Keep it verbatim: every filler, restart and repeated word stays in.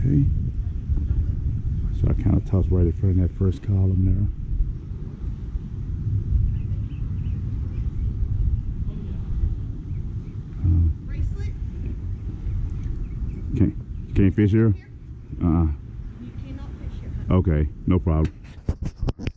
Okay. So I kind of tossed right in front of that first column there. Bracelet? Okay. Can you fish here? Uh-uh. You cannot fish here. Okay, no problem.